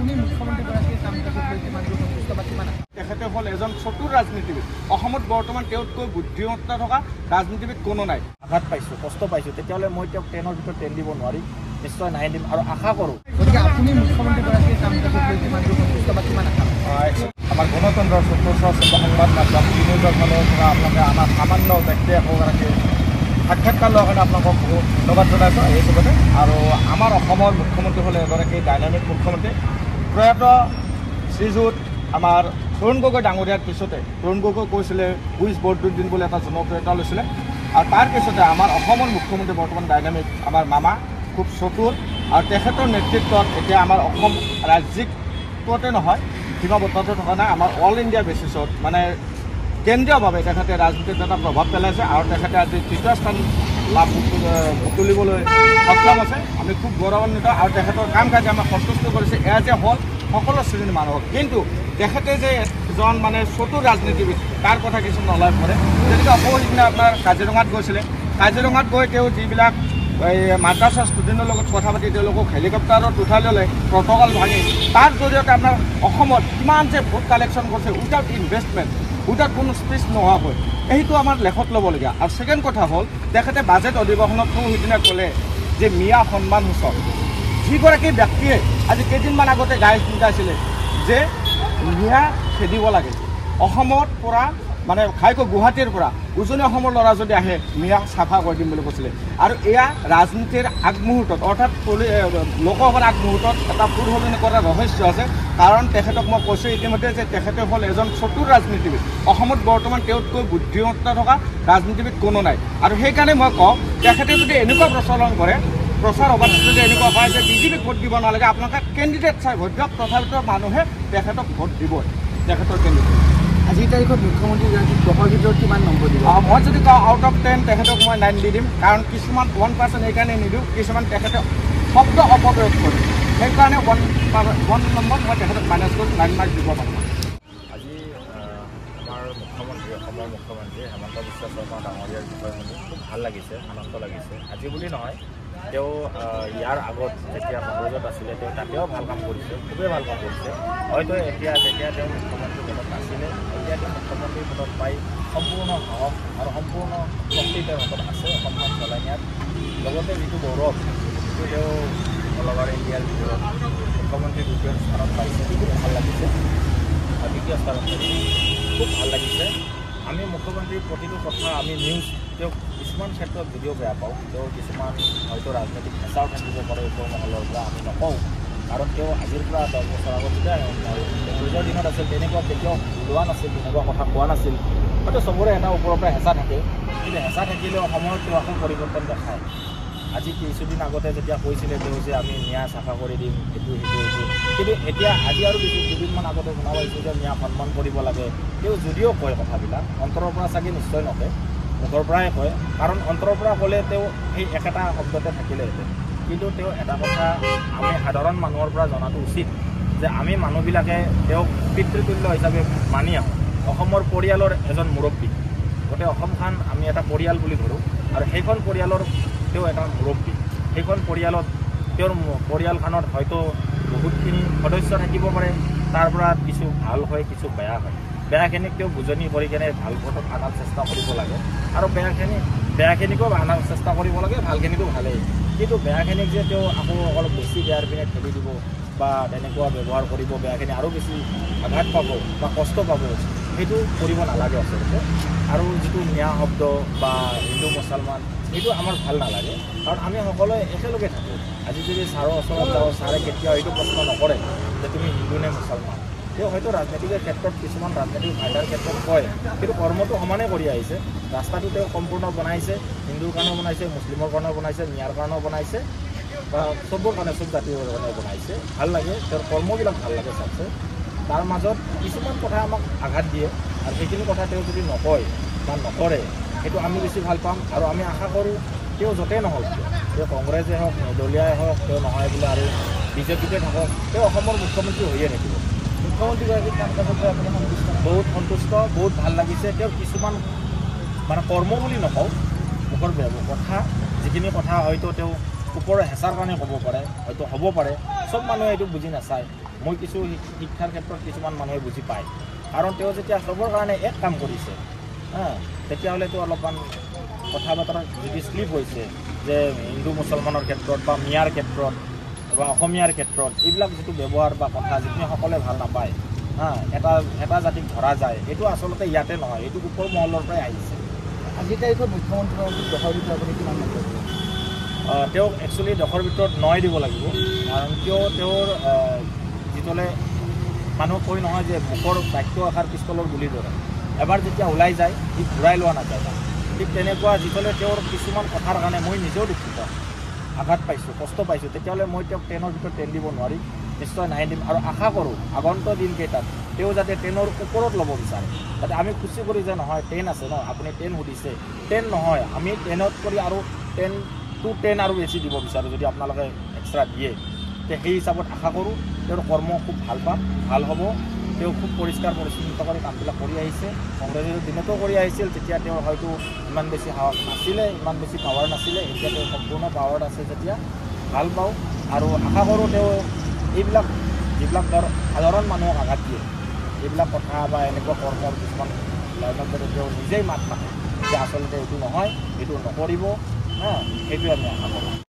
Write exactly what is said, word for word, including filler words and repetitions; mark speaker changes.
Speaker 1: আপুনি মুখ্যমন্ত্ৰীগৰাকীৰ কাম কাজক লৈ কিমান দূৰ সন্তুষ্ট বা কিমান
Speaker 2: তেখেতে হ'ল এজন চতুৰ ৰাজনীতিবিদ। অসমত বৰ্তমান তেওঁতকৈ বুদ্ধিমত্তা থকা ৰাজনীতিবিদ কোনো নাই।
Speaker 3: আঘাত পাইছোঁ, কষ্ট পাইছোঁ, তেতিয়াহ'লে মই তেওঁক টেনৰ ভিতৰত টেন দিব নোৱাৰি, নিশ্চয় নাহে দিম আৰু আশা কৰোঁ।
Speaker 1: গতিকে আপুনি মুখ্যমন্ত্ৰীগৰাকীৰ কাম কাজক লৈ কিমান দূৰ সন্তুষ্ট বা কিমান আশা
Speaker 3: আমাৰ গণতন্ত্ৰৰ চতুৰ্থ সংবাদ মাধ্যম নিউজৰ ফালৰ পৰা আপোনালোকে আমাৰ সামান্য ব্যক্তি একোগৰাকী সাক্ষাৎকাৰ লোৱাৰ কাৰণে আপোনালোকক বহুত ধন্যবাদ জনাইছোঁ এই চবতে। আৰু আমাৰ অসমৰ মুখ্যমন্ত্ৰী হ'লে এগৰাকী ডাইনামিক মুখ্যমন্ত্ৰী। প্ৰয়াত শ্ৰীযুত আমাৰ তৰুণ গগৈ ডাঙৰীয়াৰ পিছতে তৰুণ গগৈ কৈছিলে কুইজ বৰদুদ্দিন বুলি এটা জনপ্ৰিয়তা লৈছিলে। আৰু তাৰ পিছতে আমাৰ অসমৰ মুখ্যমন্ত্ৰী বৰ্তমান ডাইনামিক আমাৰ মামা, খুব চতুৰ। আৰু তেখেতৰ নেতৃত্বত এতিয়া আমাৰ অসম ৰাজ্যিকতে নহয় সীমাবদ্ধতে থকা নাই, আমাৰ অল ইণ্ডিয়া বেচিছত মানে কেন্দ্ৰীয়ভাৱে তেখেতে ৰাজনীতিত এটা প্ৰভাৱ পেলাইছে। আৰু তেখেতে আজি তৃতীয় স্থান লাভ তুলিবলৈ সক্ষম আছে। আমি খুব গৌৰৱান্বিত আৰু তেখেতৰ কাম কাজে আমাক সন্তুষ্ট কৰিছে। এয়া যে হ'ল সকলো শ্ৰেণীৰ মানুহক, কিন্তু তেখেতে যে এজন মানে চতুৰ ৰাজনীতিবিদ তাৰ কথা কিছু নলয় পৰে। যেনেকৈ অসমৰ সিদিনা আপোনাৰ কাজিৰঙাত গৈছিলে, কাজিৰঙাত গৈ তেওঁ যিবিলাক এই মাদ্ৰাছাৰ ষ্টুডেণ্টৰ লগত কথা পাতি তেওঁলোকক হেলিকপ্টাৰত উঠাই ল'লে, প্ৰট'কল ভাঙি, তাৰ জৰিয়তে আপোনাৰ অসমত কিমান যে ভোট কালেকশ্যন কৰিছে উইদাউট ইনভেষ্টমেণ্ট, উইদাউট কোনো স্পেচ নোহোৱাকৈ, সেইটো আমাৰ লেখত ল'বলগীয়া। আৰু ছেকেণ্ড কথা হ'ল তেখেতে বাজেট অধিৱেশনতো সিদিনা ক'লে যে মিয়া সন্মান সূচক। যিগৰাকী ব্যক্তিয়ে আজি কেইদিনমান আগতে গাই গাইছিলে যে মিয়া খেদিব লাগে, অসমৰ পৰা মানে ঘাইকৈ গুৱাহাটীৰ পৰা উজনি অসমৰ ল'ৰা যদি আহে মিয়া চাফা কৰি দিম বুলি কৈছিলে। আৰু এয়া ৰাজনীতিৰ আগমুহূৰ্তত অৰ্থাৎ লোকসভাৰ আগমুহূৰ্তত এটা ফুৰসলনি কৰাৰ ৰহস্য আছে। কাৰণ তেখেতক মই কৈছোঁ ইতিমধ্যে যে তেখেতে হ'ল এজন চতুৰ ৰাজনীতিবিদ। অসমত বৰ্তমান তেওঁতকৈ বুদ্ধিমত্তা থকা ৰাজনীতিবিদ কোনো নাই। আৰু সেইকাৰণে মই কওঁ তেখেতে যদি এনেকুৱা প্ৰচলন কৰে, প্ৰচাৰ সভাত যদি এনেকুৱা হয় যে বিজেপিক ভোট দিব নালাগে, আপোনালোকে কেণ্ডিডেট চাই ভোট দিয়ক, তথাপিতো মানুহে তেখেতক ভোট দিবই তেখেতৰ কেণ্ডিডেট।
Speaker 1: আজিৰ তাৰিখত মুখ্যমন্ত্ৰীগৰাকীক দহৰ ভিতৰত কিমান নম্বৰ দিব?
Speaker 2: মই যদি কওঁ আউট অফ টেন তেখেতক মই নাইন দি দিম। কাৰণ কিছুমান ওৱান পাৰ্চেণ্ট সেইকাৰণে নিদিওঁ, কিছুমান তেখেতে শব্দ অপপ্ৰয়োগ কৰে, সেইকাৰণে ওৱান ওৱান নম্বৰ মই তেখেতক মাইনাছ কৰি নাইন মাৰ্ক দিব পাৰিম।
Speaker 3: আজি আমাৰ মুখ্যমন্ত্ৰী অসমৰ মুখ্যমন্ত্ৰী হেমন্ত বিশ্ব শৰ্মা ডাঙৰীয়াৰ বিষয়ে শুনি খুব ভাল লাগিছে, আনন্দ লাগিছে। আজি বুলি নহয়, তেওঁ ইয়াৰ আগত যেতিয়া কংগ্ৰেছত আছিলে তেওঁ তাতেও ভাল কাম কৰিছে, খুবেই ভাল কাম কৰিছে। হয়তো এতিয়া যেতিয়া তেওঁ মুখ্যমন্ত্ৰী পদত নাছিলে, এতিয়া তেওঁ মুখ্যমন্ত্ৰী পদত পাই সম্পূৰ্ণ সাহস আৰু সম্পূৰ্ণ শক্তি তেওঁৰ হাতত আছে অসমখন চলাই নিয়াত। লগতে যিটো গৌৰৱ যিটো তেওঁ অল অভাৰ ইণ্ডিয়াৰ ভিতৰত মুখ্যমন্ত্ৰী দ্বিতীয় স্থানত পাইছে, সেইটো ভাল লাগিছে। দ্বিতীয় স্থানত পাইছে, খুব ভাল লাগিছে। আমি মুখ্যমন্ত্ৰীৰ প্ৰতিটো কথা আমি নিউজ তেওঁক কিছুমান ক্ষেত্ৰত যদিও বেয়া পাওঁ, তেওঁ কিছুমান হয়তো ৰাজনৈতিক হেঁচাও থাকিব পাৰে ওপৰ মহলৰ পৰা, আমি নকওঁ। কাৰণ তেওঁ আজিৰ পৰা দহ বছৰ আগত যেতিয়া কংগ্ৰেছৰ দিনত আছিল তেনেকুৱা কেতিয়াও ওলোৱা নাছিল, তেনেকুৱা কথা কোৱা নাছিল। হয়তো চবৰে এটা ওপৰৰ পৰা হেঁচা থাকে, কিন্তু হেঁচা থাকিলেও সময়ত তেওঁ আকৌ পৰিৱৰ্তন দেখায়। আজি কিছুদিন আগতে যেতিয়া কৈছিলে তেওঁ যে আমি মিয়া চাফা কৰি দিম, সেইটো সেইটো সেইটো কিন্তু এতিয়া আজি আৰু কিছু দুদিনমান আগতে শুনা পাইছোঁ যে মিয়া সন্মান কৰিব লাগে। তেওঁ যদিও কয় কথাবিলাক অন্তৰৰ পৰা চাগে নিশ্চয় নকয়, মুখৰ পৰাই কয়। কাৰণ অন্তৰৰ পৰা ক'লে তেওঁ সেই একেটা শব্দতে থাকিলেহেঁতেন। কিন্তু তেওঁ এটা কথা আমি সাধাৰণ মানুহৰ পৰা জনাটো উচিত যে আমি মানুহবিলাকে তেওঁক পিতৃতুল্য হিচাপে মানি আহোঁ। অসমৰ পৰিয়ালৰ এজন মুৰব্বী, গোটেই অসমখন আমি এটা পৰিয়াল বুলি ধৰোঁ। আৰু সেইখন পৰিয়ালৰ তেওঁ এটা মুৰব্বী। সেইখন পৰিয়ালত তেওঁৰ পৰিয়ালখনত হয়তো বহুতখিনি সদস্য থাকিব পাৰে, তাৰ পৰা কিছু ভাল হয়, কিছু বেয়া হয়। বেয়াখিনিক তেওঁ বুজনি কৰি কেনে ভাল পথত আনাৰ চেষ্টা কৰিব লাগে, আৰু বেয়াখিনি বেয়াখিনিকো আনাৰ চেষ্টা কৰিব লাগে, ভালখিনিকো ভালেই। কিন্তু বেয়াখিনিক যে তেওঁ আকৌ অলপ বেছি বেয়াৰ পিনে ঠেলি দিব বা তেনেকুৱা ব্যৱহাৰ কৰিব, বেয়াখিনি আৰু বেছি আঘাত পাব বা কষ্ট পাব, সেইটো কৰিব নালাগে আচলতে। আৰু যিটো মিয়া শব্দ বা হিন্দু মুছলমান, সেইটো আমাৰ ভাল নালাগে। কাৰণ আমি সকলোৱে একেলগে থাকোঁ। আজি যদি ছাৰৰ ওচৰত যাওঁ, ছাৰে কেতিয়াও এইটো প্ৰশ্ন নকৰে যে তুমি হিন্দু নে মুছলমান। তেওঁ হয়তো ৰাজনীতিকৰ ক্ষেত্ৰত কিছুমান ৰাজনৈতিক ফাইদাৰ ক্ষেত্ৰত কয়, কিন্তু কৰ্মটো সমানে কৰি আহিছে। ৰাস্তাটো তেওঁ সম্পূৰ্ণ বনাইছে, হিন্দুৰ কাৰণেও বনাইছে, মুছলিমৰ কাৰণেও বনাইছে, মিয়াৰ কাৰণেও বনাইছে, বা চবৰ কাৰণে চব জাতিৰ কাৰণে বনাইছে। ভাল লাগে, তেওঁৰ কৰ্মবিলাক ভাল লাগে চাবছে। তাৰ মাজত কিছুমান কথা আমাক আঘাত দিয়ে, আৰু সেইখিনি কথা তেওঁ যদি নকয় বা নকৰে, সেইটো আমি বেছি ভাল পাম। আৰু আমি আশা কৰোঁ তেওঁ য'তেই নহওক, তেওঁ কংগ্ৰেছেই হওক, নিৰ্দলীয়াই হওক, তেওঁ নহয় বোলে আৰু বিজেপিতে থাকক, তেওঁ অসমৰ মুখ্যমন্ত্ৰী হৈয়ে থাকিব। মুখ্যমন্ত্ৰীগৰাকীৰ কাম কাজৰ পৰা আপুনি সন্তুষ্ট? বহুত সন্তুষ্ট, বহুত ভাল লাগিছে। তেওঁ কিছুমান মানে কৰ্ম বুলি নকওঁ, মুখৰ কথা যিখিনি কথা হয়তো তেওঁ ওপৰৰ হেঁচাৰ কাৰণে ক'ব পাৰে, হয়তো হ'ব পাৰে, চব মানুহে এইটো বুজি নাচায়। মই কিছু শিক্ষাৰ ক্ষেত্ৰত কিছুমান মানুহে বুজি পায়, কাৰণ তেওঁ যেতিয়া চবৰ কাৰণে এক কাম কৰিছে হা, তেতিয়াহ'লেতো অলপমান কথা বতৰা যদি শ্লিপ হৈছে যে হিন্দু মুছলমানৰ ক্ষেত্ৰত বা মিয়াৰ ক্ষেত্ৰত বা অসমীয়াৰ ক্ষেত্ৰত এইবিলাক যিটো ব্যৱহাৰ বা কথা যিখিনি সকলোৱে ভাল নাপায় হা, এটা এটা জাতিক ধৰা যায়, এইটো আচলতে ইয়াতে নহয়, এইটো ওপৰ মহলৰ পৰাই আহিছে।
Speaker 1: আজিৰ তাৰিখত মুখ্যমন্ত্ৰীগৰাকীক দহৰ ভিতৰত আপুনি কিমান নম্বৰ দিব?
Speaker 3: তেওঁক একচুৱেলি দহৰ ভিতৰত নয় দিব লাগিব, কাৰণ কিয় তেওঁৰ যিটোলে মানুহ কৈ নহয় যে মুখৰ বাক্য এষাৰ পিষ্টলৰ গুলিৰ দৰে, এবাৰ যেতিয়া ওলাই যায় সি ঘূৰাই লোৱা নাযায়। ঠিক তেনেকুৱা যিফালে তেওঁৰ কিছুমান কথাৰ কাৰণে মই নিজেও দুখিত, আঘাত পাইছোঁ, কষ্ট পাইছোঁ, তেতিয়াহ'লে মই তেওঁক টেনৰ ভিতৰত টেন দিব নোৱাৰিম, নিশ্চয় নাইন দিম। আৰু আশা কৰোঁ আগন্ত দিনকেইটাত তেওঁ যাতে টেনৰ ওপৰত ল'ব বিচাৰে, যাতে আমি খুচি কৰি যে নহয় টেন আছে ন, আপুনি টেন সুধিছে, টেন নহয়, আমি টেনত কৰি আৰু টেন টু টেন আৰু বেছি দিব বিচাৰোঁ, যদি আপোনালোকে এক্সট্ৰা দিয়ে। তে সেই হিচাপত আশা কৰোঁ তেওঁৰ কৰ্ম খুব ভাল পাম, ভাল হ'ব। তেওঁ খুব পৰিষ্কাৰ পৰিচ্ছন্নতা কৰি কামবিলাক কৰি আহিছে, কংগ্ৰেছৰ দিনতো কৰি আহিছিল, তেতিয়া তেওঁৰ হয়তো ইমান বেছি সাহস নাছিলে, ইমান বেছি পাৱাৰ নাছিলে, এতিয়া তেওঁ সম্পূৰ্ণ পাৱাৰত আছে। যেতিয়া ভাল পাওঁ আৰু আশা কৰোঁ তেওঁ এইবিলাক যিবিলাক ধৰ সাধাৰণ মানুহক আঘাত দিয়ে, এইবিলাক কথা বা এনেকুৱা কৰ্মৰ কিছুমান লাইনত যাতে তেওঁ নিজেই মাত মাতে যে আচলতে এইটো নহয়, এইটো নকৰিব হা, সেইটোৱে আমি আশা কৰোঁ।